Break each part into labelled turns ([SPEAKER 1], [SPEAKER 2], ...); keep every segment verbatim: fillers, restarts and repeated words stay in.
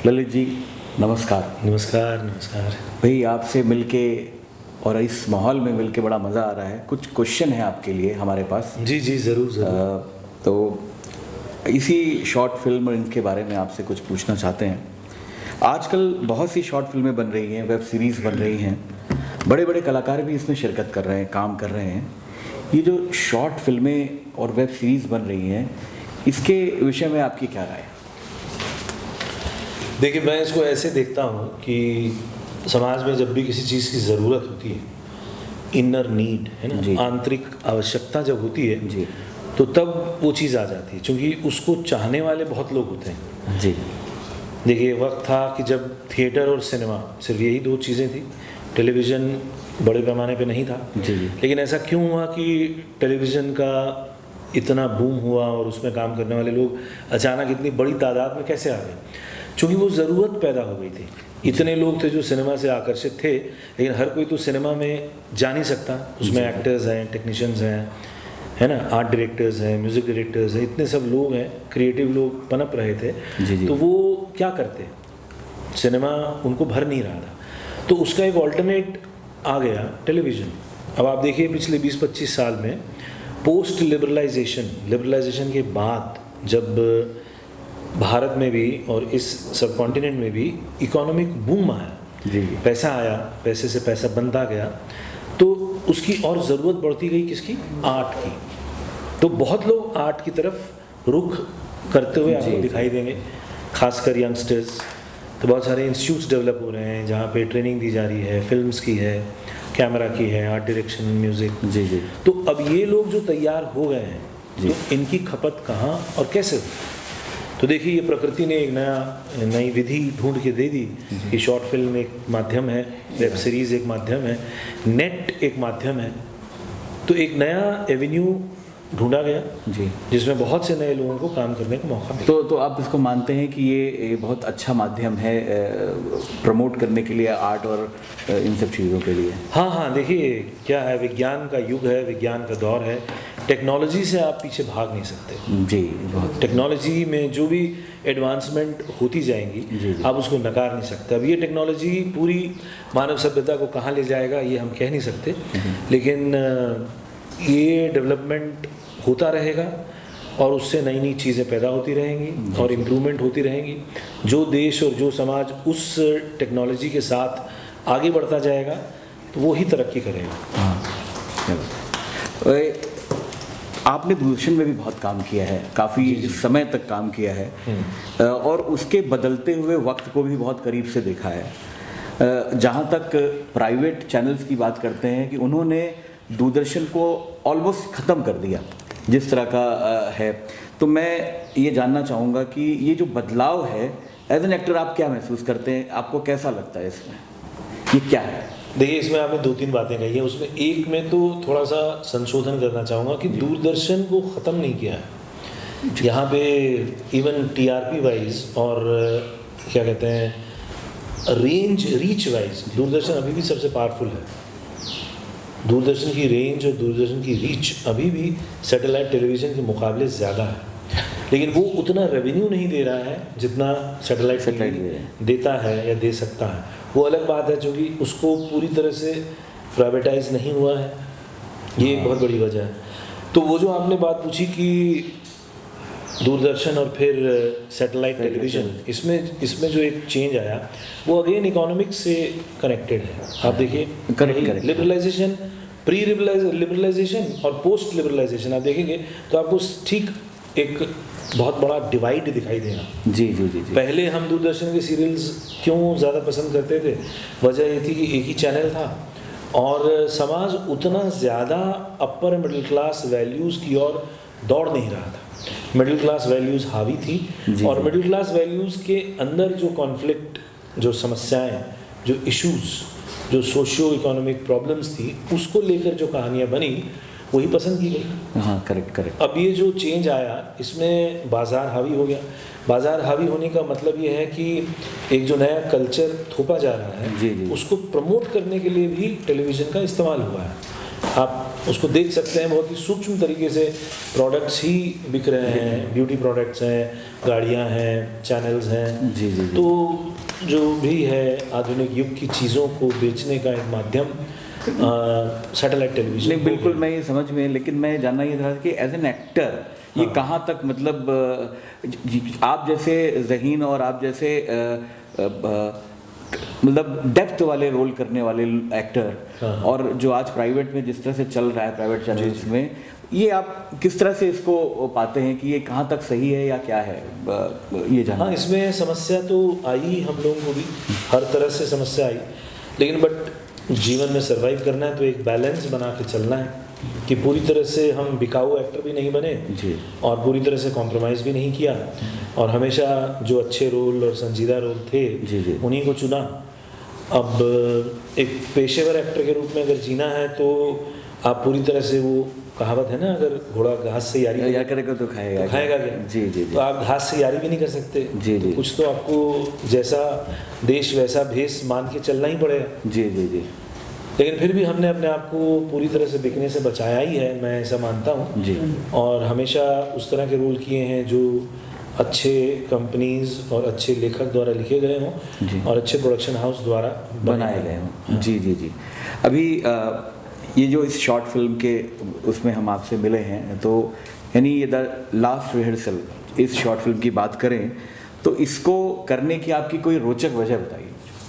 [SPEAKER 1] ललित जी नमस्कार।
[SPEAKER 2] नमस्कार नमस्कार
[SPEAKER 1] भाई, आपसे मिलके और इस माहौल में मिलके बड़ा मज़ा आ रहा है। कुछ क्वेश्चन है आपके लिए हमारे पास।
[SPEAKER 2] जी जी ज़रूर ज़रूर।
[SPEAKER 1] तो इसी शॉर्ट फिल्म और इनके बारे में आपसे कुछ पूछना चाहते हैं। आजकल बहुत सी शॉर्ट फिल्में बन रही हैं, वेब सीरीज़ बन रही हैं, बड़े बड़े कलाकार भी इसमें शिरकत कर रहे हैं, काम कर रहे हैं। ये जो शॉर्ट फिल्में और वेब सीरीज़ बन रही हैं, इसके विषय में आपकी क्या राय है?
[SPEAKER 2] देखिए, मैं इसको ऐसे देखता हूँ कि समाज में जब भी किसी चीज़ की ज़रूरत होती है, इनर नीड है ना, आंतरिक आवश्यकता जब होती है
[SPEAKER 1] जी,
[SPEAKER 2] तो तब वो चीज़ आ जाती है, क्योंकि उसको चाहने वाले बहुत लोग होते हैं।
[SPEAKER 1] जी
[SPEAKER 2] देखिए, वक्त था कि जब थिएटर और सिनेमा सिर्फ यही दो चीज़ें थी, टेलीविज़न बड़े पैमाने पे नहीं था।
[SPEAKER 1] जी जी
[SPEAKER 2] लेकिन ऐसा क्यों हुआ कि टेलीविज़न का इतना बूम हुआ और उसमें काम करने वाले लोग अचानक इतनी बड़ी तादाद में कैसे आ गए? क्योंकि वो ज़रूरत पैदा हो गई थी। इतने लोग थे जो सिनेमा से आकर्षित थे, लेकिन हर कोई तो सिनेमा में जा नहीं सकता। उसमें एक्टर्स हैं, टेक्नीशियंस हैं, है ना, आर्ट डायरेक्टर्स हैं, म्यूज़िक डायरेक्टर्स हैं, इतने सब लोग हैं, क्रिएटिव लोग पनप रहे थे।
[SPEAKER 1] जी जी
[SPEAKER 2] तो वो क्या करते, सिनेमा उनको भर नहीं रहा था, तो उसका एक ऑल्टरनेट आ गया टेलीविज़न। अब आप देखिए, पिछले बीस पच्चीस साल में पोस्ट लिबरलाइजेशन लिबरलाइजेशन के बाद जब भारत में भी और इस सब कॉन्टिनेंट में भी इकोनॉमिक बूम आया,
[SPEAKER 1] जी
[SPEAKER 2] पैसा आया, पैसे से पैसा बनता गया, तो उसकी और ज़रूरत बढ़ती गई किसकी? आर्ट की। तो बहुत लोग आर्ट की तरफ रुख करते हुए आपको दिखाई देंगे, खासकर यंगस्टर्स। तो बहुत सारे इंस्टीट्यूट्स डेवलप हो रहे हैं जहाँ पे ट्रेनिंग दी जा रही है, फिल्म्स की है, कैमरा की है, आर्ट डायरेक्शन, म्यूज़िक।
[SPEAKER 1] जी जी
[SPEAKER 2] तो अब ये लोग जो तैयार हो गए हैं, तो इनकी खपत कहाँ और कैसे? तो देखिए, ये प्रकृति ने एक नया नई विधि ढूंढ के दे दी कि शॉर्ट फिल्म एक माध्यम है, वेब सीरीज़ एक माध्यम है, नेट एक माध्यम है। तो एक नया एवेन्यू ढूंढा गया
[SPEAKER 1] जी
[SPEAKER 2] जिसमें बहुत से नए लोगों को काम करने का मौका मिला।
[SPEAKER 1] तो तो आप इसको मानते हैं कि ये ये बहुत अच्छा माध्यम है प्रमोट करने के लिए, आर्ट और अ, इन सब चीज़ों के लिए?
[SPEAKER 2] हाँ हाँ, देखिए क्या है, विज्ञान का युग है, विज्ञान का दौर है, टेक्नोलॉजी से आप पीछे भाग नहीं सकते।
[SPEAKER 1] जी बहुत।
[SPEAKER 2] टेक्नोलॉजी में जो भी एडवांसमेंट होती जाएंगी,
[SPEAKER 1] जी, जी।
[SPEAKER 2] आप उसको नकार नहीं सकते। अब ये टेक्नोलॉजी पूरी मानव सभ्यता को कहाँ ले जाएगा ये हम कह नहीं सकते, लेकिन ये डेवलपमेंट होता रहेगा और उससे नई नई चीज़ें पैदा होती रहेंगी और इम्प्रूवमेंट होती रहेंगी। जो देश और जो समाज उस टेक्नोलॉजी के साथ आगे बढ़ता जाएगा तो वो ही तरक्की करेगा।
[SPEAKER 1] हाँ, आपने दूरदर्शन में भी बहुत काम किया है, काफ़ी समय तक काम किया है और उसके बदलते हुए वक्त को भी बहुत करीब से देखा है। जहाँ तक प्राइवेट चैनल्स की बात करते हैं कि उन्होंने दूरदर्शन को ऑलमोस्ट ख़त्म कर दिया जिस तरह का है, तो मैं ये जानना चाहूँगा कि ये जो बदलाव है, एज एन एक्टर आप क्या महसूस करते हैं? आपको कैसा लगता है इसमें, ये क्या है?
[SPEAKER 2] देखिए, इसमें आपने दो तीन बातें कही है, उसमें एक में तो थोड़ा सा संशोधन करना चाहूँगा कि दूरदर्शन को ख़त्म नहीं किया है। यहाँ पे इवन टीआरपी वाइज और क्या कहते हैं, रेंज रीच वाइज दूरदर्शन अभी भी सबसे पावरफुल है। दूरदर्शन की रेंज और दूरदर्शन की रीच अभी भी सैटेलाइट टेलीविज़न के मुकाबले ज़्यादा है, लेकिन वो उतना रेवेन्यू नहीं दे रहा है जितना सैटेलाइट सैटेलाइट देता है या दे सकता है। वो अलग बात है, क्योंकि उसको पूरी तरह से प्राइवेटाइज नहीं हुआ है, ये एक बहुत बड़ी वजह है। तो वो जो आपने बात पूछी कि दूरदर्शन और फिर सैटेलाइट टेलीविज़न, इसमें इसमें जो एक चेंज आया वो अगेन इकोनॉमिक्स से कनेक्टेड है। आप देखिए, लिबरलाइजेशन, प्री लिबरलाइजेशन और पोस्ट लिबरलाइजेशन आप देखेंगे तो आपको ठीक एक बहुत बड़ा डिवाइड दिखाई देगा।
[SPEAKER 1] जी जी जी जी।
[SPEAKER 2] पहले हम दूरदर्शन के सीरियल्स क्यों ज़्यादा पसंद करते थे? वजह ये थी कि एक ही चैनल था और समाज उतना ज़्यादा अपर मिडिल क्लास वैल्यूज़ की ओर दौड़ नहीं रहा था। मिडिल क्लास वैल्यूज़ हावी थी और मिडिल क्लास वैल्यूज़ के अंदर जो कॉन्फ्लिक्ट, जो समस्याएं, जो इश्यूज़, जो सोशियो इकोनॉमिक प्रॉब्लम्स थी, उसको लेकर जो कहानियाँ बनी वही पसंद की गई।
[SPEAKER 1] हाँ, करेक्ट करेक्ट।
[SPEAKER 2] अब ये जो चेंज आया, इसमें बाज़ार हावी हो गया। बाज़ार हावी होने का मतलब ये है कि एक जो नया कल्चर थोपा जा रहा है,
[SPEAKER 1] जी जी,
[SPEAKER 2] उसको प्रमोट करने के लिए भी टेलीविज़न का इस्तेमाल हुआ है। आप उसको देख सकते हैं, बहुत ही सूक्ष्म तरीके से प्रोडक्ट्स ही बिक रहे हैं, ब्यूटी प्रोडक्ट्स हैं, गाड़ियां हैं, चैनल्स हैं।
[SPEAKER 1] जी, जी, जी।
[SPEAKER 2] तो जो भी है आधुनिक युग की चीज़ों को बेचने का एक माध्यम सैटेलाइट टेलीविजन।
[SPEAKER 1] नहीं, बिल्कुल मैं ये समझ में, लेकिन मैं जानना ये था कि एज एन एक्टर ये
[SPEAKER 2] हाँ।
[SPEAKER 1] कहाँ तक, मतलब आप जैसे ज़हीन और आप जैसे मतलब डेप्थ वाले रोल करने वाले एक्टर,
[SPEAKER 2] हाँ।
[SPEAKER 1] और जो आज प्राइवेट में जिस तरह से चल रहा है प्राइवेट चैनल्स में, ये आप किस तरह से इसको पाते हैं कि ये कहाँ तक सही है या क्या है, ये जानना।
[SPEAKER 2] हाँ, इसमें समस्या तो आई हम लोगों को भी, हर तरह से समस्या आई, लेकिन बट जीवन में सरवाइव करना है तो एक बैलेंस बना के चलना है कि पूरी तरह से हम बिकाऊ एक्टर भी नहीं बने
[SPEAKER 1] जी, और
[SPEAKER 2] पूरी तरह से कॉम्प्रोमाइज़ भी नहीं किया, और हमेशा जो अच्छे रोल और संजीदा रोल थे
[SPEAKER 1] जी जी
[SPEAKER 2] उन्हीं को चुना। अब एक पेशेवर एक्टर के रूप में अगर जीना है तो आप पूरी तरह से, वो कहावत है ना, अगर घोड़ा घास से यारी
[SPEAKER 1] यार करेगा तो खाएगा
[SPEAKER 2] तो खाएगा क्या।
[SPEAKER 1] जी जी जी।
[SPEAKER 2] तो आप घास से यारी भी नहीं कर सकते।
[SPEAKER 1] जी जी।
[SPEAKER 2] तो कुछ तो आपको जैसा देश वैसा भेष मान के चलना ही पड़ेगा।
[SPEAKER 1] जी जी जी।
[SPEAKER 2] लेकिन फिर भी हमने अपने आप को पूरी तरह से बिकने से बचाया ही है, मैं ऐसा मानता हूँ
[SPEAKER 1] जी।
[SPEAKER 2] और हमेशा उस तरह के रोल किए हैं जो अच्छे कंपनीज और अच्छे लेखक द्वारा लिखे गए हों और अच्छे प्रोडक्शन हाउस द्वारा
[SPEAKER 1] बनाए गए हों। जी जी जी। अभी आ, ये जो इस शॉर्ट फिल्म के उसमें हम आपसे मिले हैं, तो यानी ये द लास्ट रिहर्सल, इस शॉर्ट फिल्म की बात करें तो इसको करने की आपकी कोई रोचक वजह बताइए।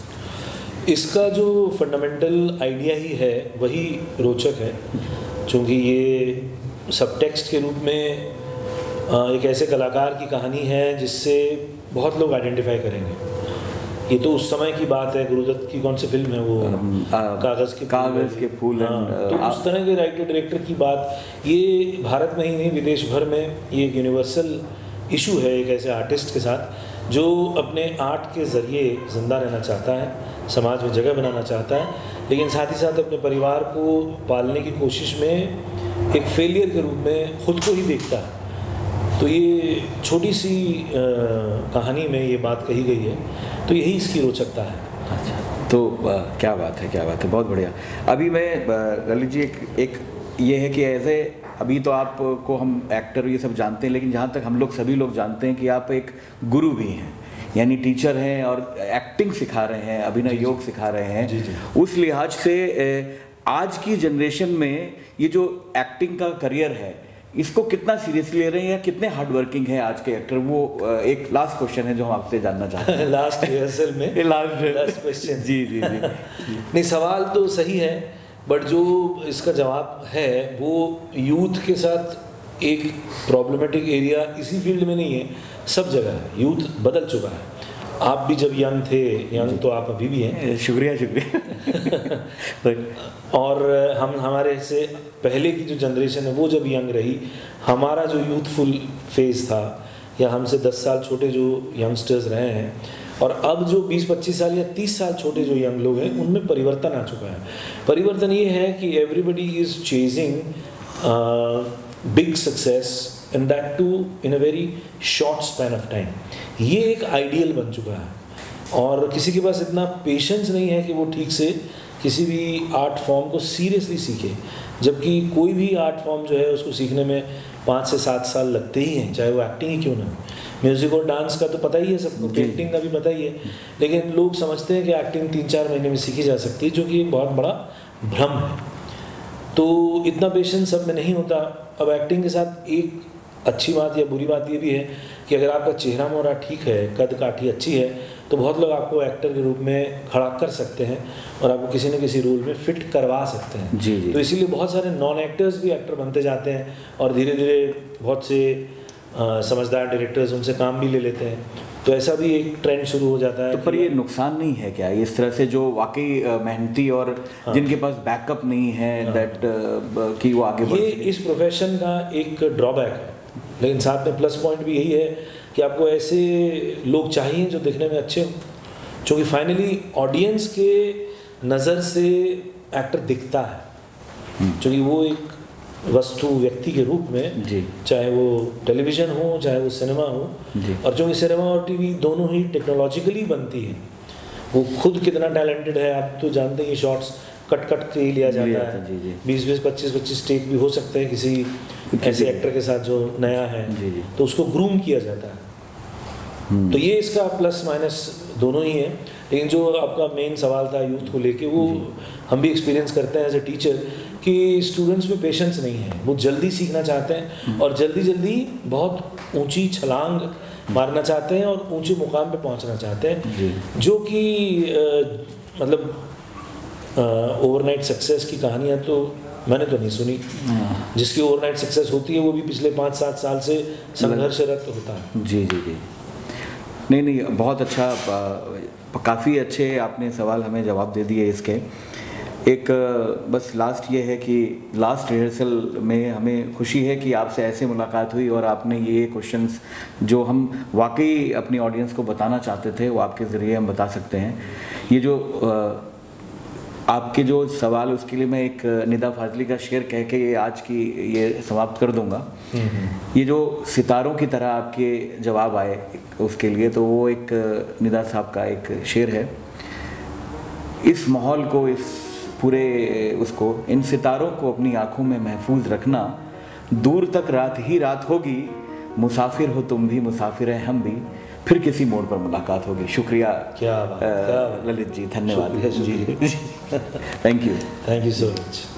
[SPEAKER 2] इसका जो फंडामेंटल आइडिया ही है वही रोचक है, क्योंकि ये सबटेक्स्ट के रूप में एक ऐसे कलाकार की कहानी है जिससे बहुत लोग आइडेंटिफाई करेंगे। ये तो उस समय की बात है, गुरुदत्त की कौन सी फिल्म है वो, कागज़ के
[SPEAKER 1] कागज़ के फूल।
[SPEAKER 2] हाँ, तो उस तरह के राइटर डायरेक्टर की बात, ये भारत में ही नहीं विदेश भर में ये एक यूनिवर्सल इशू है, एक ऐसे आर्टिस्ट के साथ जो अपने आर्ट के ज़रिए ज़िंदा रहना चाहता है, समाज में जगह बनाना चाहता है, लेकिन साथ ही साथ अपने परिवार को पालने की कोशिश में एक फेलियर के रूप में ख़ुद को ही देखता है। तो ये छोटी सी आ, कहानी में ये बात कही गई है, तो यही इसकी रोचकता है।
[SPEAKER 1] अच्छा, तो आ, क्या बात है, क्या बात है, बहुत बढ़िया। अभी मैं ललित जी एक, एक ये है कि ऐसे अभी तो आपको हम एक्टर ये सब जानते हैं, लेकिन जहाँ तक हम लोग सभी लोग जानते हैं कि आप एक गुरु भी हैं, यानी टीचर हैं और एक्टिंग सिखा रहे हैं, अभिनय योग सिखा रहे हैं।
[SPEAKER 2] जी जी।
[SPEAKER 1] उस लिहाज से आज की जनरेशन में ये जो एक्टिंग का करियर है, इसको कितना सीरियसली ले रहे हैं या कितने हार्ड वर्किंग है आज के एक्टर, वो एक लास्ट क्वेश्चन है जो हम आपसे जानना चाहते हैं।
[SPEAKER 2] लास्ट रिहर्सल में
[SPEAKER 1] लास्ट
[SPEAKER 2] लास्ट क्वेश्चन।
[SPEAKER 1] जी जी जी।
[SPEAKER 2] नहीं, सवाल तो सही है, बट जो इसका जवाब है वो यूथ के साथ एक प्रॉब्लमेटिक एरिया इसी फील्ड में नहीं है, सब जगह है। यूथ बदल चुका है। आप भी जब यंग थे, यंग तो आप अभी भी हैं,
[SPEAKER 1] शुक्रिया शुक्रिया।
[SPEAKER 2] और हम हमारे से पहले की जो जनरेशन है वो जब यंग रही, हमारा जो यूथफुल फेज़ था, या हमसे दस साल छोटे जो यंगस्टर्स रहे हैं, और अब जो बीस पच्चीस साल या तीस साल छोटे जो यंग लोग हैं, उनमें परिवर्तन आ चुका है। परिवर्तन ये है कि everybody is chasing big success and that too in a very short span of time. ये एक आइडियल बन चुका है और किसी के पास इतना पेशेंस नहीं है कि वो ठीक से किसी भी आर्ट फॉर्म को सीरियसली सीखे, जबकि कोई भी आर्ट फॉर्म जो है उसको सीखने में पाँच से सात साल लगते ही हैं, चाहे वो एक्टिंग ही क्यों ना हो। म्यूज़िक और डांस का तो पता ही है सबको, पेंटिंग का भी पता ही है, लेकिन लोग समझते हैं कि एक्टिंग तीन चार महीने में सीखी जा सकती है, जो कि एक बहुत बड़ा भ्रम है। तो इतना पेशेंस सब में नहीं होता। अब एक्टिंग के साथ एक अच्छी बात या बुरी बात ये भी है कि अगर आपका चेहरा मोहरा ठीक है, कद काठी अच्छी है, तो बहुत लोग आपको एक्टर के रूप में खड़ा कर सकते हैं और आपको किसी न किसी रोल में फिट करवा सकते हैं।
[SPEAKER 1] जी जी।
[SPEAKER 2] तो इसीलिए बहुत सारे नॉन एक्टर्स भी एक्टर बनते जाते हैं और धीरे धीरे बहुत से आ, समझदार डायरेक्टर्स उनसे काम भी ले लेते हैं, तो ऐसा भी एक ट्रेंड शुरू हो जाता है।
[SPEAKER 1] तो पर ये नुकसान नहीं है क्या इस तरह से, जो वाकई मेहनती और हाँ। जिनके पास बैकअप नहीं है, हाँ। दैट कि वो आगे बढ़
[SPEAKER 2] ये इस प्रोफेशन का एक ड्रॉबैक है, लेकिन साथ में प्लस पॉइंट भी यही है कि आपको ऐसे लोग चाहिए जो दिखने में अच्छे हों, क्योंकि फाइनली ऑडियंस के नज़र से एक्टर दिखता है, क्योंकि वो एक वस्तु व्यक्ति के रूप में जी। चाहे वो टेलीविज़न हो चाहे वो सिनेमा हो, और चूँकि सिनेमा और टीवी दोनों ही टेक्नोलॉजिकली बनती है, वो खुद कितना टैलेंटेड है आप तो जानते हैं। शॉट्स कट कट के ही लिया जाता
[SPEAKER 1] लिया
[SPEAKER 2] है।
[SPEAKER 1] जी जी
[SPEAKER 2] बीस बीस पच्चीस पच्चीस टेक भी हो सकते हैं किसी ऐसे एक्टर के साथ जो नया है,
[SPEAKER 1] जी जी
[SPEAKER 2] तो उसको ग्रूम किया जाता है। तो ये इसका प्लस माइनस दोनों ही है। लेकिन जो आपका मेन सवाल था यूथ को लेके, वो हम भी एक्सपीरियंस करते हैं एज ए टीचर कि स्टूडेंट्स में पेशेंस नहीं है, वो जल्दी सीखना चाहते हैं और जल्दी जल्दी बहुत ऊंची छलांग मारना चाहते हैं और ऊंचे मुकाम पे पहुंचना चाहते हैं, जो कि मतलब ओवरनाइट सक्सेस की कहानियाँ तो मैंने तो नहीं सुनी। जिसकी ओवरनाइट सक्सेस होती है वो भी पिछले पाँच सात साल से संघर्षरत होता है।
[SPEAKER 1] जी जी जी नहीं नहीं बहुत अच्छा, काफ़ी अच्छे आपने सवाल हमें जवाब दे दिए इसके। एक बस लास्ट ये है कि लास्ट रिहर्सल में हमें खुशी है कि आपसे ऐसे मुलाकात हुई और आपने ये क्वेश्चंस जो हम वाकई अपनी ऑडियंस को बताना चाहते थे वो आपके ज़रिए हम बता सकते हैं। ये जो आपके जो सवाल, उसके लिए मैं एक निदा फाजली का शेर कह के ये आज की ये समाप्त कर दूंगा। ये जो सितारों की तरह आपके जवाब आए उसके लिए, तो वो एक निदा साहब का एक शेर है। इस माहौल को, इस पूरे उसको, इन सितारों को अपनी आंखों में महफूज रखना, दूर तक रात ही रात होगी, मुसाफिर हो तुम भी, मुसाफिर है हम भी, फिर किसी मोड़ पर मुलाकात होगी। शुक्रिया।
[SPEAKER 2] क्या बात, क्या
[SPEAKER 1] ललित जी, धन्यवाद
[SPEAKER 2] जी।
[SPEAKER 1] Thank you
[SPEAKER 2] thank you so much.